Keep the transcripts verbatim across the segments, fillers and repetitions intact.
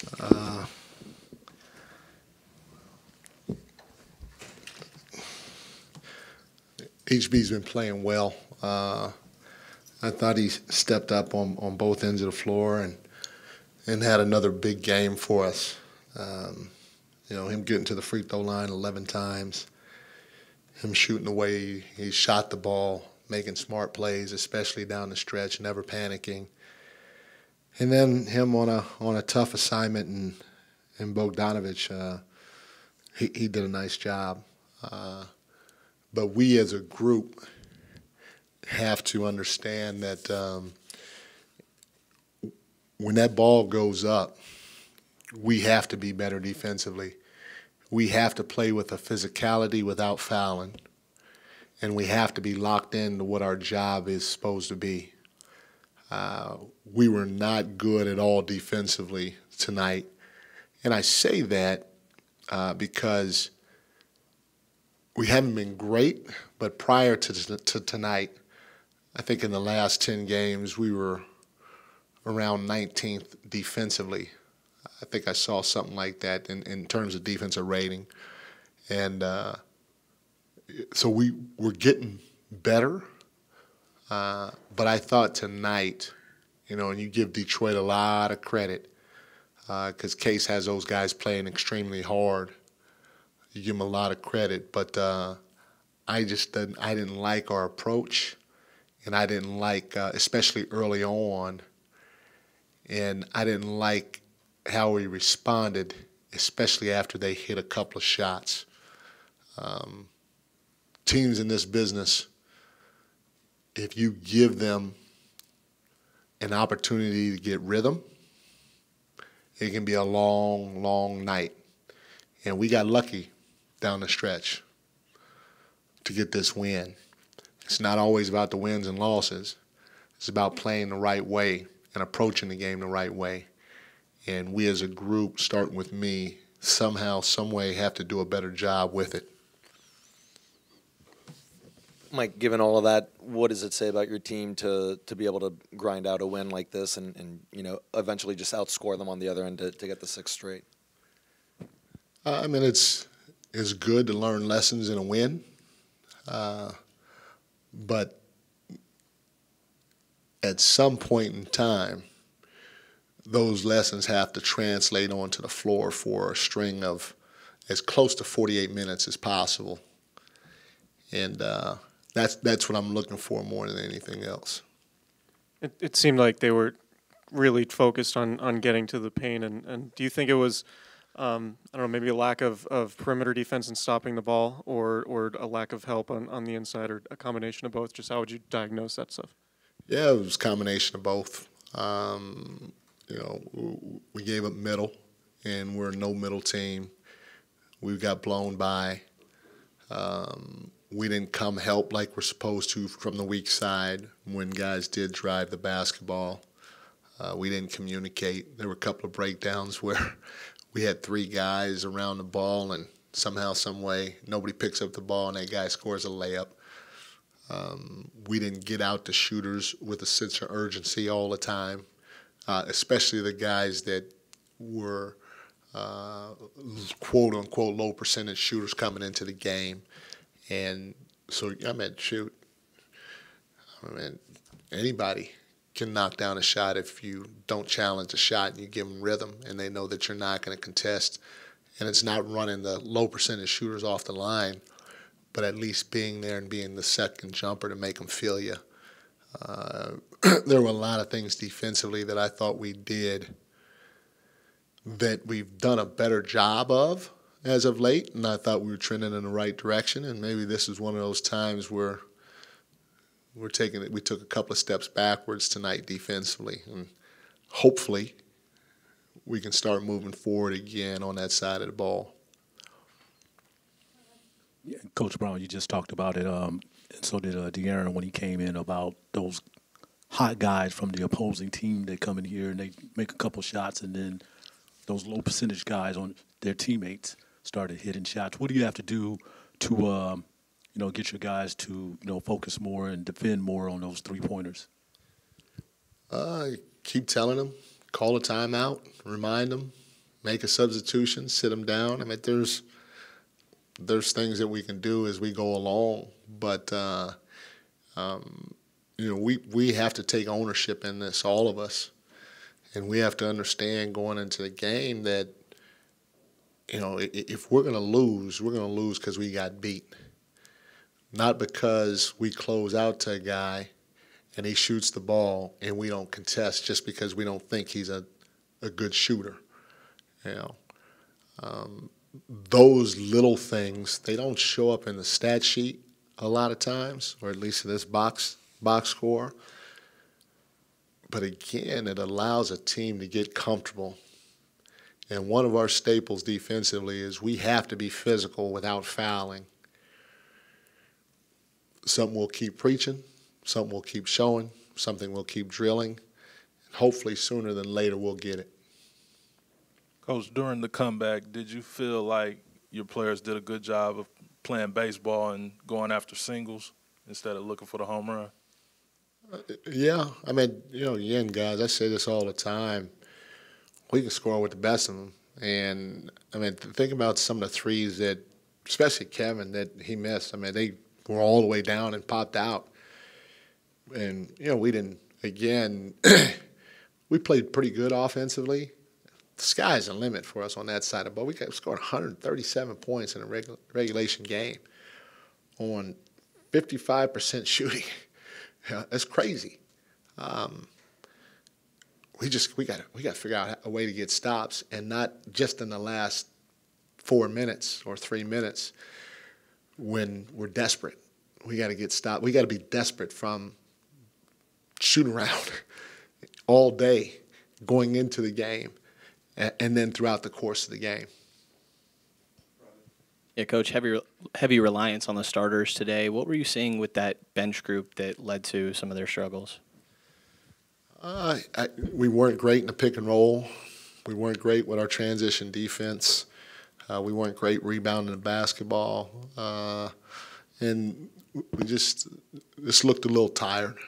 Uh, H B's been playing well. Uh, I thought he stepped up on, on both ends of the floor and and had another big game for us. Um, you know, him getting to the free throw line eleven times, him shooting the way he shot the ball, making smart plays, especially down the stretch, never panicking. And then him on a on a tough assignment in in Bogdanovich, uh, he he did a nice job. Uh, but we as a group have to understand that um, when that ball goes up, we have to be better defensively. We have to play with a physicality without fouling, and we have to be locked into what our job is supposed to be. Uh, we were not good at all defensively tonight, and I say that uh, because we haven't been great, but prior to, to tonight, I think in the last ten games we were around nineteenth defensively. I think I saw something like that in, in terms of defensive rating. And uh, so we were getting better, uh, but I thought tonight, you know, and you give Detroit a lot of credit because uh, Case has those guys playing extremely hard. You give them a lot of credit, but uh, I just didn't, I didn't like our approach, and I didn't like, uh, especially early on, and I didn't like how we responded, especially after they hit a couple of shots. Um, teams in this business, if you give them an opportunity to get rhythm, it can be a long, long night. And we got lucky down the stretch to get this win. It's not always about the wins and losses. It's about playing the right way and approaching the game the right way. And we as a group, starting with me, somehow, some way have to do a better job with it. Mike, given all of that, what does it say about your team to to be able to grind out a win like this and, and you know, eventually just outscore them on the other end to, to get the sixth straight? Uh, I mean, it's it's good to learn lessons in a win, uh, but at some point in time, those lessons have to translate onto the floor for a string of as close to forty-eight minutes as possible. And uh, that's that's what I'm looking for more than anything else. It, it seemed like they were really focused on, on getting to the paint. And, and do you think it was, um, I don't know, maybe a lack of, of perimeter defense and stopping the ball, or, or a lack of help on, on the inside, or a combination of both? Just how would you diagnose that stuff? Yeah, it was a combination of both. Um, You know, we gave up middle, and we're a no-middle team. We got blown by. Um, we didn't come help like we're supposed to from the weak side when guys did drive the basketball. Uh, we didn't communicate. There were a couple of breakdowns where we had three guys around the ball, and somehow, some way, nobody picks up the ball, and that guy scores a layup. Um, we didn't get out to shooters with a sense of urgency all the time. Uh, especially the guys that were uh, quote-unquote low percentage shooters coming into the game. And so, I mean, shoot, I mean, anybody can knock down a shot if you don't challenge a shot and you give them rhythm and they know that you're not going to contest. And it's not running the low percentage shooters off the line, but at least being there and being the second jumper to make them feel you. Uh, there were a lot of things defensively that I thought we did that we've done a better job of as of late, and I thought we were trending in the right direction. And maybe this is one of those times where we're taking it. We took a couple of steps backwards tonight defensively, and hopefully we can start moving forward again on that side of the ball. Yeah, Coach Brown, you just talked about it. Um, and so did uh, De'Aaron when he came in, about those hot guys from the opposing team that come in here and they make a couple shots, and then those low percentage guys on their teammates started hitting shots. What do you have to do to, um, you know, get your guys to, you know, focus more and defend more on those three pointers? Uh, keep telling them, call a timeout, remind them, make a substitution, sit them down. I mean, there's there's things that we can do as we go along, but uh, um, you know, we we have to take ownership in this, all of us, and we have to understand going into the game that, you know, if we're going to lose, we're going to lose because we got beat, not because we close out to a guy and he shoots the ball and we don't contest just because we don't think he's a, a good shooter. You know, um, those little things, they don't show up in the stat sheet a lot of times, or at least in this box box score. But again, it allows a team to get comfortable. And one of our staples defensively is we have to be physical without fouling. Something we'll keep preaching, something we'll keep showing, something we'll keep drilling. And hopefully sooner than later we'll get it. Coach, during the comeback, did you feel like your players did a good job of playing baseball and going after singles instead of looking for the home run? Uh, yeah. I mean, you know, again, guys, I say this all the time. We can score with the best of them. And, I mean, think about some of the threes that, especially Kevin, that he missed. I mean, they were all the way down and popped out. And, you know, we didn't, again, we played pretty good offensively. The sky's the limit for us on that side of the ball. We got scored one hundred thirty-seven points in a regu- regulation game on fifty-five percent shooting. Yeah, that's crazy. Um, we just we got we got to figure out a way to get stops, and not just in the last four minutes or three minutes when we're desperate. We got to get stopped. We got to be desperate from shooting around all day, going into the game, and, and then throughout the course of the game. Yeah, Coach, heavy heavy reliance on the starters today. What were you seeing with that bench group that led to some of their struggles? Uh, I, we weren't great in the pick and roll. We weren't great with our transition defense. Uh, we weren't great rebounding the basketball. Uh, and we just just looked a little tired.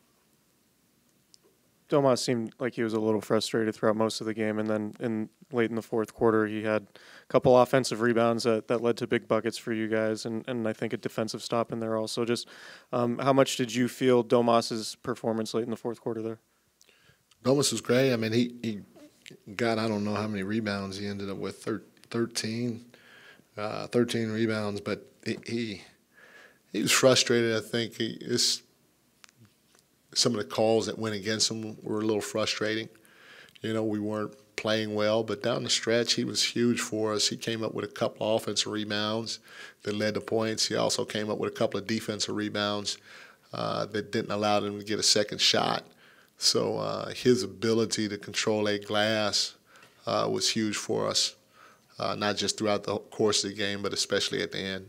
Domas seemed like he was a little frustrated throughout most of the game, and then in late in the fourth quarter, he had a couple offensive rebounds that, that led to big buckets for you guys, and, and I think a defensive stop in there also. Just um, how much did you feel Domas's performance late in the fourth quarter there? Domas was great. I mean, he, he got, I don't know how many rebounds he ended up with, thirteen, uh, thirteen rebounds, but he, he he was frustrated. I think he it's, some of the calls that went against him were a little frustrating. You know, we weren't playing well, but down the stretch, he was huge for us. He came up with a couple of offensive rebounds that led to points. He also came up with a couple of defensive rebounds uh, that didn't allow them to get a second shot. So uh, his ability to control a glass uh, was huge for us, uh, not just throughout the course of the game, but especially at the end.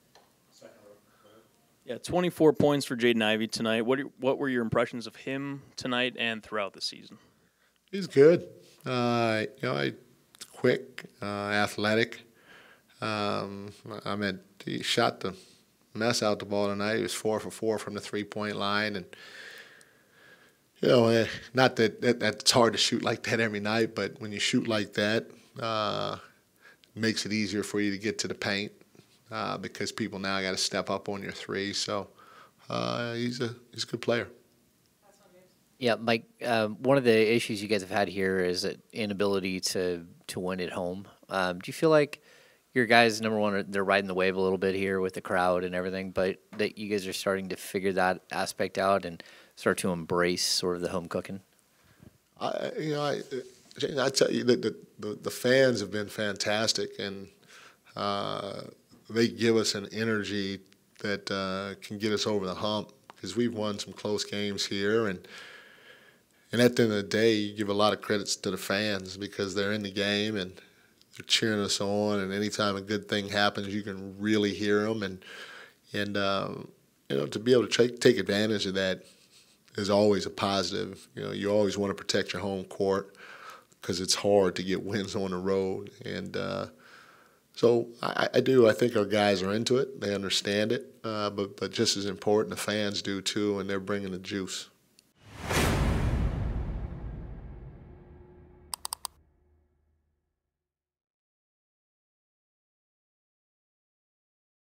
Yeah, twenty-four points for Jaden Ivey tonight. What are, what were your impressions of him tonight and throughout the season? He's good. Uh, you know, quick, uh, athletic. Um, I mean, he shot the mess out the ball tonight. He was four for four from the three-point line, and you know, eh, not that, that that's hard to shoot like that every night, but when you shoot like that, uh, it makes it easier for you to get to the paint. Uh, because people now got to step up on your three. So uh, he's a he's a good player. Yeah, Mike, um, one of the issues you guys have had here is an inability to, to win at home. Um, do you feel like your guys, number one, are, they're riding the wave a little bit here with the crowd and everything, but that you guys are starting to figure that aspect out and start to embrace sort of the home cooking? I, you know, I, I tell you that the, the, the fans have been fantastic, and uh, they give us an energy that uh, can get us over the hump, because we've won some close games here, and and at the end of the day, you give a lot of credits to the fans because they're in the game and they're cheering us on, and anytime a good thing happens, you can really hear them, and and uh, you know, to be able to take take advantage of that is always a positive. You know, you always want to protect your home court because it's hard to get wins on the road, and uh, so I, I do. I think our guys are into it. They understand it. Uh, but, but just as important, the fans do too, and they're bringing the juice.